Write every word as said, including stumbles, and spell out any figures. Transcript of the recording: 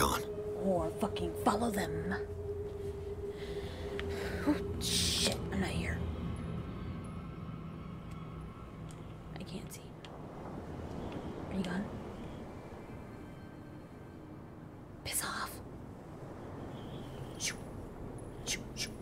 gone. Or fucking follow them. Oh, shit, I'm not here. I can't see. Are you gone? Piss off. Shoo. Shoo, shoo.